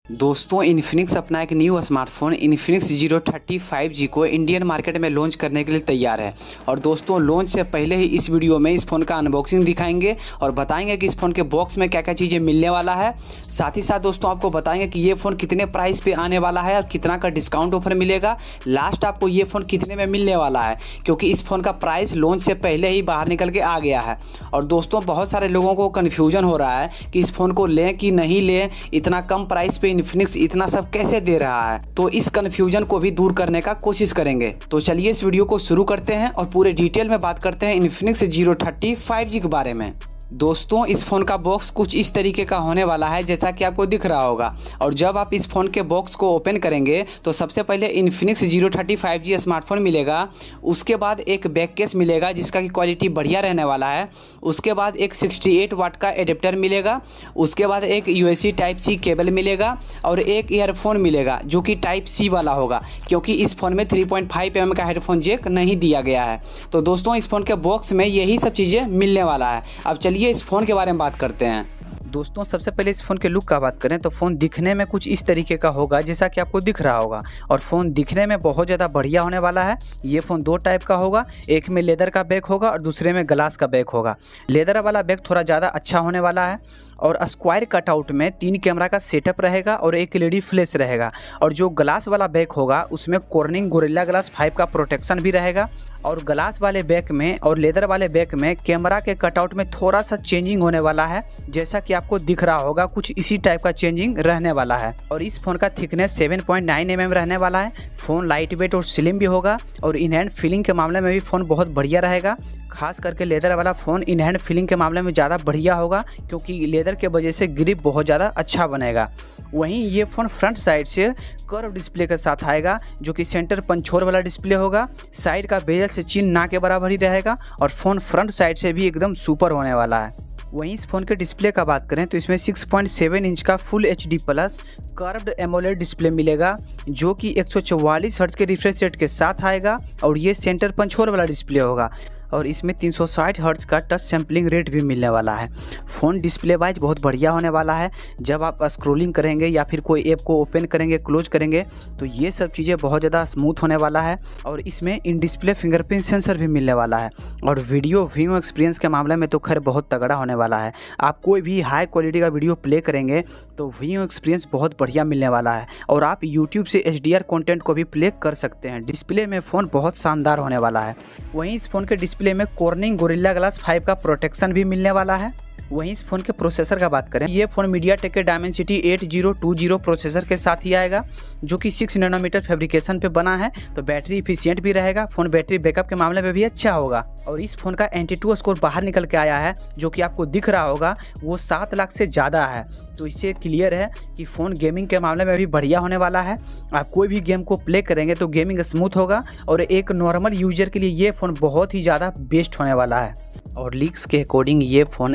दोस्तों इन्फिनिक्स अपना एक new smartphone Infinix Zero 30 5G को इंडियन मार्केट में लॉन्च करने के लिए तैयार है। और दोस्तों लॉन्च से पहले ही इस वीडियो में इस फ़ोन का अनबॉक्सिंग दिखाएंगे और बताएंगे कि इस फ़ोन के बॉक्स में क्या क्या चीज़ें मिलने वाला है। साथ ही साथ दोस्तों आपको बताएंगे कि ये फ़ोन कितने प्राइस पे आने वाला है और कितना का डिस्काउंट ऑफर मिलेगा। लास्ट आपको ये फ़ोन कितने में मिलने वाला है, क्योंकि इस फ़ोन का प्राइस लॉन्च से पहले ही बाहर निकल के आ गया है। और दोस्तों बहुत सारे लोगों को कन्फ्यूजन हो रहा है कि इस फ़ोन को लें कि नहीं लें, इतना कम प्राइस पे इन्फिनिक्स इतना सब कैसे दे रहा है। तो इस कन्फ्यूजन को भी दूर करने का कोशिश करेंगे। तो चलिए इस वीडियो को शुरू करते हैं और पूरे डिटेल में बात करते हैं इन्फिनिक्स Zero 30 5G के बारे में। दोस्तों इस फ़ोन का बॉक्स कुछ इस तरीके का होने वाला है जैसा कि आपको दिख रहा होगा। और जब आप इस फ़ोन के बॉक्स को ओपन करेंगे तो सबसे पहले इन्फिनिक्स Zero 30 5G स्मार्टफोन मिलेगा। उसके बाद एक बैक केस मिलेगा जिसका की क्वालिटी बढ़िया रहने वाला है। उसके बाद एक 68 वाट का एडेप्टर मिलेगा। उसके बाद एक USB Type-C केबल मिलेगा और एक ईयरफोन मिलेगा जो कि Type-C वाला होगा, क्योंकि इस फ़ोन में 3.5 mm का हेडफोन जैक नहीं दिया गया है। तो दोस्तों इस फ़ोन के बॉक्स में यही सब चीज़ें मिलने वाला है। अब चलिए इस फ़ोन के बारे में बात करते हैं। दोस्तों सबसे पहले इस फ़ोन के लुक का बात करें तो फ़ोन दिखने में कुछ इस तरीके का होगा जैसा कि आपको दिख रहा होगा। और फ़ोन दिखने में बहुत ज़्यादा बढ़िया होने वाला है। ये फ़ोन दो टाइप का होगा, एक में लेदर का बैक होगा और दूसरे में ग्लास का बैक होगा। लेदर वाला बैक थोड़ा ज़्यादा अच्छा होने वाला है। और स्क्वायर कटआउट में 3 कैमरा का सेटअप रहेगा और एक LED फ्लैश रहेगा। और जो ग्लास वाला बैक होगा उसमें कॉर्निंग गोरिल्ला ग्लास 5 का प्रोटेक्शन भी रहेगा। और ग्लास वाले बैक में और लेदर वाले बैक में कैमरा के कटआउट में थोड़ा सा चेंजिंग होने वाला है, जैसा कि आपको दिख रहा होगा कुछ इसी टाइप का चेंजिंग रहने वाला है। और इस फ़ोन का थिकनेस 7.9 mm रहने वाला है। फ़ोन लाइट वेट और स्लिम भी होगा। और इन हैंड फीलिंग के मामले में भी फ़ोन बहुत बढ़िया रहेगा। खास करके लेदर वाला फ़ोन इन हैंड फीलिंग के मामले में ज़्यादा बढ़िया होगा, क्योंकि लेदर के वजह से ग्रिप बहुत ज़्यादा अच्छा बनेगा। वहीं ये फ़ोन फ्रंट साइड से कर्व डिस्प्ले के साथ आएगा, जो कि सेंटर पंचोर वाला डिस्प्ले होगा। साइड का बेजल से चिन्ह ना के बराबर ही रहेगा और फ़ोन फ्रंट साइड से भी एकदम सुपर होने वाला है। वहीं इस फ़ोन के डिस्प्ले का बात करें तो इसमें 6.7 इंच का full HD plus curved AMOLED display मिलेगा, जो कि 144 हर्ट्ज के रिफ्रेश रेट के साथ आएगा। और ये सेंटर पंचोर वाला डिस्प्ले होगा और इसमें 360 हर्ट्ज का टच सैम्पलिंग रेट भी मिलने वाला है। फ़ोन डिस्प्ले वाइज बहुत बढ़िया होने वाला है। जब आप स्क्रॉलिंग करेंगे या फिर कोई ऐप को ओपन करेंगे, क्लोज करेंगे, तो ये सब चीज़ें बहुत ज़्यादा स्मूथ होने वाला है। और इसमें इन डिस्प्ले फिंगरप्रिंट सेंसर भी मिलने वाला है। और वीडियो व्यू एक्सपीरियंस के मामले में तो खैर बहुत तगड़ा होने वाला है। आप कोई भी हाई क्वालिटी का वीडियो प्ले करेंगे तो व्यू एक्सपीरियंस बहुत बढ़िया मिलने वाला है। और आप यूट्यूब से HDR कंटेंट को भी प्ले कर सकते हैं। डिस्प्ले में फ़ोन बहुत शानदार होने वाला है। वहीं इस फ़ोन के डिस्प्ले में कॉर्निंग गोरिल्ला ग्लास 5 का प्रोटेक्शन भी मिलने वाला है। वहीं इस फ़ोन के प्रोसेसर का बात करें, ये फ़ोन MediaTek के Dimensity 8020 प्रोसेसर के साथ ही आएगा, जो कि 6 नैनोमीटर फैब्रिकेशन पे बना है। तो बैटरी इफिशिएंट भी रहेगा। फ़ोन बैटरी बैकअप के मामले में भी अच्छा होगा। और इस फ़ोन का Antutu स्कोर बाहर निकल के आया है, जो कि आपको दिख रहा होगा, वो 7 लाख से ज़्यादा है। तो इससे क्लियर है कि फ़ोन गेमिंग के मामले में भी बढ़िया होने वाला है। आप कोई भी गेम को प्ले करेंगे तो गेमिंग स्मूथ होगा। और एक नॉर्मल यूजर के लिए ये फ़ोन बहुत ही ज़्यादा बेस्ट होने वाला है। और लीक्स के अकॉर्डिंग ये फ़ोन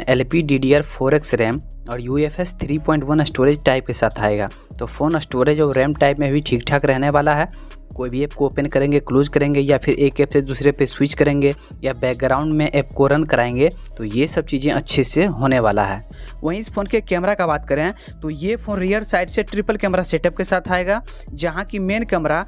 LPDDR4X रैम और UFS 3.1 स्टोरेज टाइप के साथ आएगा। तो फ़ोन स्टोरेज और रैम टाइप में भी ठीक ठाक रहने वाला है। कोई भी ऐप को ओपन करेंगे, क्लोज करेंगे या फिर एक ऐप से दूसरे पे स्विच करेंगे या बैकग्राउंड में ऐप को रन कराएंगे, तो ये सब चीज़ें अच्छे से होने वाला है। वहीं इस फ़ोन के कैमरा का बात करें तो ये फ़ोन रियर साइड से ट्रिपल कैमरा सेटअप के साथ आएगा, जहां की मेन कैमरा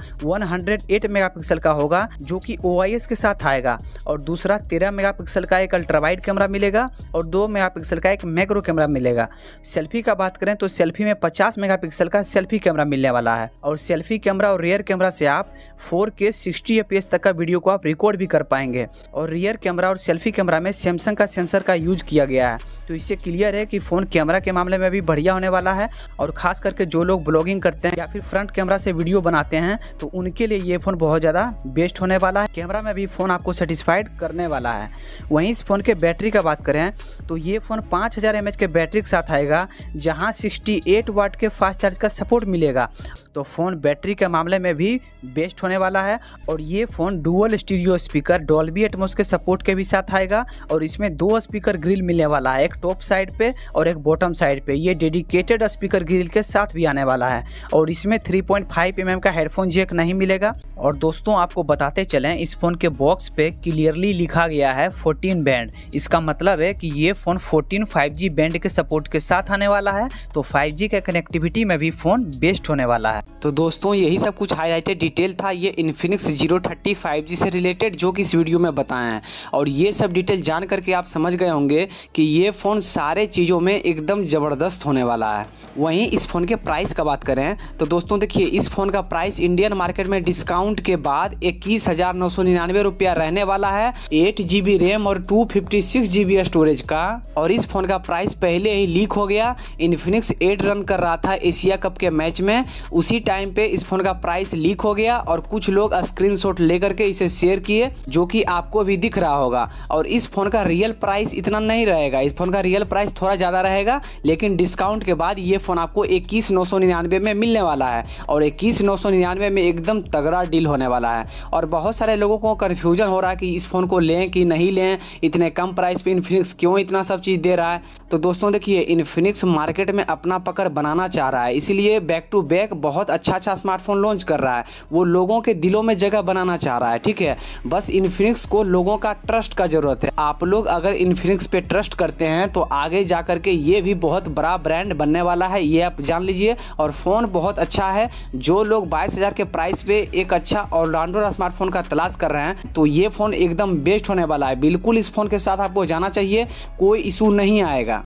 108 मेगापिक्सल का होगा, जो कि OIS के साथ आएगा। और दूसरा 13 मेगापिक्सल का एक अल्ट्रा वाइड कैमरा मिलेगा और 2 मेगापिक्सल का एक मैक्रो कैमरा मिलेगा। सेल्फी का बात करें तो सेल्फी में 50 मेगापिक्सल का सेल्फी कैमरा मिलने वाला है। और सेल्फी कैमरा और रियर कैमरा से आप 4K 60 FPS तक का वीडियो को आप रिकॉर्ड भी कर पाएंगे। और रियर कैमरा और सेल्फी कैमरा में सैमसंग का सेंसर का यूज किया गया है। तो इससे क्लियर है कि फ़ोन कैमरा के मामले में भी बढ़िया होने वाला है। और ख़ास करके जो लोग ब्लॉगिंग करते हैं या फिर फ्रंट कैमरा से वीडियो बनाते हैं, तो उनके लिए ये फ़ोन बहुत ज़्यादा बेस्ट होने वाला है। कैमरा में भी फ़ोन आपको सेटिस्फाइड करने वाला है। वहीं इस फ़ोन के बैटरी का बात करें तो ये फ़ोन 5000 mAh के बैटरी के साथ आएगा, जहां 68 वाट के फास्ट चार्ज का सपोर्ट मिलेगा। तो फ़ोन बैटरी के मामले में भी बेस्ट होने वाला है। और ये phone dual stereo speaker Dolby Atmos के सपोर्ट के भी साथ आएगा। और इसमें 2 स्पीकर ग्रिल मिलने वाला है, एक एक टॉप साइड पे और एक बॉटम साइड पे। ये डेडिकेटेड स्पीकर ग्रिल के साथ भी आने वाला है और इसमें 3.5 mm का हेडफोन जैक नहीं मिलेगा। और दोस्तों आपको बताते चलें, इस फ़ोन के बॉक्स पे क्लियरली लिखा गया है 14 बैंड। इसका मतलब है कि ये फ़ोन 14 5G बैंड के सपोर्ट के साथ आने वाला है, तो 5G के कनेक्टिविटी में भी फ़ोन बेस्ट होने वाला है। तो दोस्तों यही सब कुछ हाईलाइटेड डिटेल था ये इन्फिनिक्स Zero 30 5G से रिलेटेड, जो कि इस वीडियो में बताए हैं। और ये सब डिटेल जान करके आप समझ गए होंगे कि ये फ़ोन सारे चीज़ों में एकदम ज़बरदस्त होने वाला है। वहीं इस फ़ोन के प्राइस का बात करें तो दोस्तों देखिए, इस फ़ोन का प्राइस इंडियन मार्केट में डिस्काउंट के बाद 21,999 रुपया रहने वाला है, 8 GB रैम और 256 GB स्टोरेज का। और इस फ़ोन का प्राइस पहले ही लीक हो गया। इन्फिनिक्स 8 रन कर रहा था एशिया कप के मैच में, उसी टाइम पे इस फ़ोन का प्राइस लीक हो गया और कुछ लोग स्क्रीनशॉट लेकर के इसे शेयर किए, जो कि आपको भी दिख रहा होगा। और इस फ़ोन का रियल प्राइस इतना नहीं रहेगा, इस फ़ोन का रियल प्राइस थोड़ा ज़्यादा रहेगा, लेकिन डिस्काउंट के बाद ये फ़ोन आपको 21,999 में मिलने वाला है। और 21,999 में एकदम तगड़ा डील होने वाला है। और बहुत सारे लोगों को कन्फ्यूजन हो रहा है कि इस फ़ोन को लें कि नहीं लें, इतने कम प्राइस पे इन्फिनिक्स क्यों इतना सब चीज़ दे रहा है। तो दोस्तों देखिए, इन्फिनिक्स मार्केट में अपना पकड़ बनाना चाह रहा है, इसीलिए बैक टू बैक बहुत अच्छा स्मार्टफोन लॉन्च कर रहा है। वो लोगों के दिलों में जगह बनाना चाह रहा है, ठीक है। बस इन्फिनिक्स को लोगों का ट्रस्ट का ज़रूरत है। आप लोग अगर इन्फिनिक्स पे ट्रस्ट करते हैं तो आगे जा करके ये भी बहुत बड़ा ब्रांड बनने वाला है, ये आप जान लीजिए। और फ़ोन बहुत अच्छा है। जो लोग 22,000 के प्राइस पे एक अच्छा ऑलराउंडर स्मार्टफोन का तलाश कर रहे हैं तो ये फ़ोन एकदम बेस्ट होने वाला है। बिल्कुल इस फ़ोन के साथ आपको जाना चाहिए, कोई इशू नहीं आएगा।